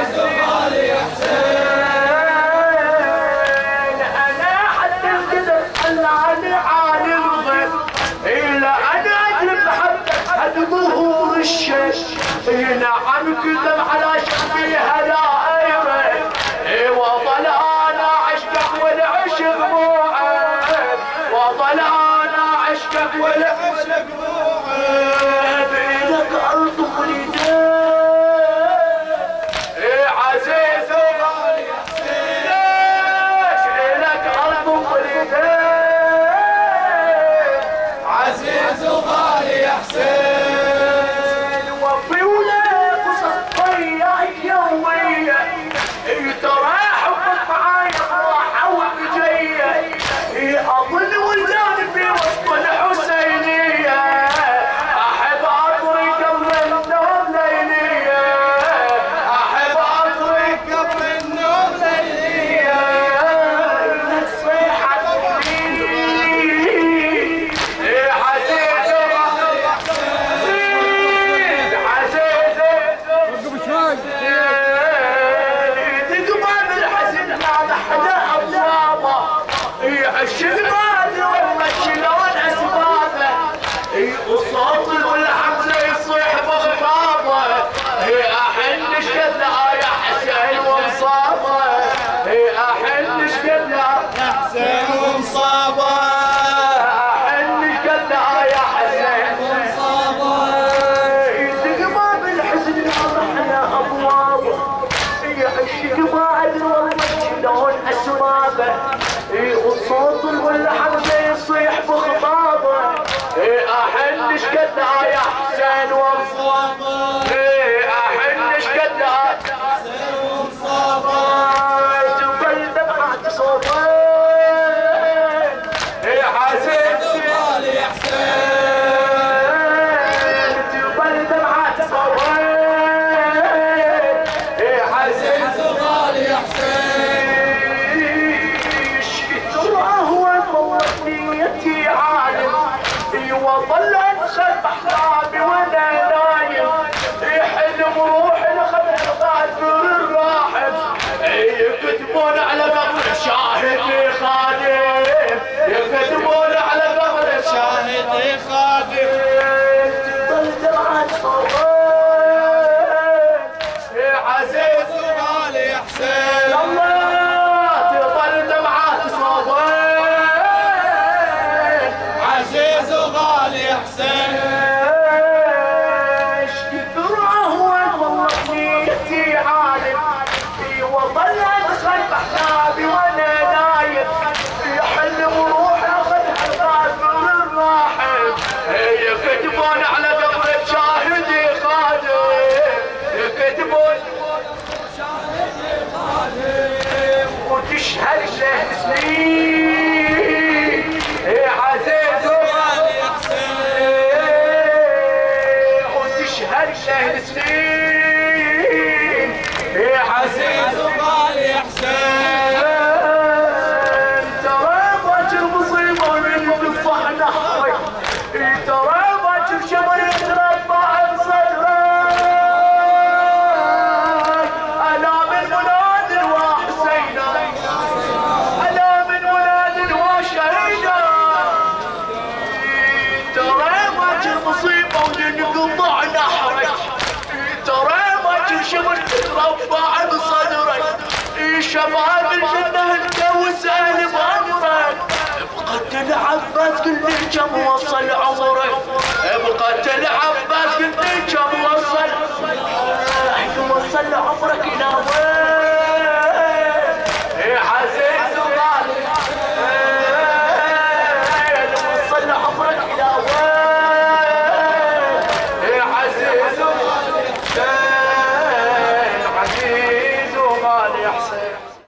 عزيز غالي يا حسين انا حتى القدر طلعني عالي الغيب الا انا اجلب حتى حد ظهور الشيش نعم كذب على شعبي هلا ايرد وظل انا عشقك والعشق مو عيب وظل انا عشقك والعشق مو عيب لك الطف ليدين عزيز وغالي يا حسين ليش لك الطف ليدين عزيز وغالي يا حسين وفي ولا قصص ضيعك يوميا ترى حبك معاي راحة وجاية اظن ولدان في وسط الحسينية احب اطريق قبل النوم ليلية احب اطريق قبل النوم ليلية لك صيحة تقليل عزيز وغالي يا حسين عزيز تقبل الحزن هذا حدا ابوابه الشغبان والله شلون اسبابه وصوت والحمزه يصيح بغرابه احن شقد يا حسين ومصابه احن شقد يا حسين ومصابه احن شقد يا حسين ومصابه تقبل الحزن هذا حدا ابوابه الشغبان والله شلون اسبابه والصوت والحمزه يصيح بخطابه احن شقد يا حسين ومصابه احن شقد يا حسين ومصابه تبل دمعة صوتين عزيز وغالي يا حسين تبل دمعة صوتين عزيز وغالي يا حسين هو نيتي عالم وظل انخل احلامي وانا نايم حلم روحي لخبر غادر الراحل يكتبون على قبر شاهدي خادم يكتبون على قبر شاهدي خادم تظل دمعة صوتين عزيز وغالي يا حسين الله تظل دمعة صوتين عزيز وغالي يا حسين كثر اهون والله نيتي عالم وظل ادخل باحلامي وانا نايم يحلم روحي اخذ حذافر الراحل يكتبون على قبر شاهدي خادم يكتبون شاهدي خادم وتشهد له سنين عزيز وغالي يا حسين وتشهد له سنين عزيز وغالي يا حسين ترى باكر مصيبه من الدفاع نحرك ترى باكر شمر يتربع بصدرك الام المنادي وحسينا الام المنادي وشهيدا ترى باكر مصيبه وننقطع نحرك ترى باكر شمر يتربع بصدرك شباب الجنه انت واسال بامرك بقد العباس كل الجم وصل عمرك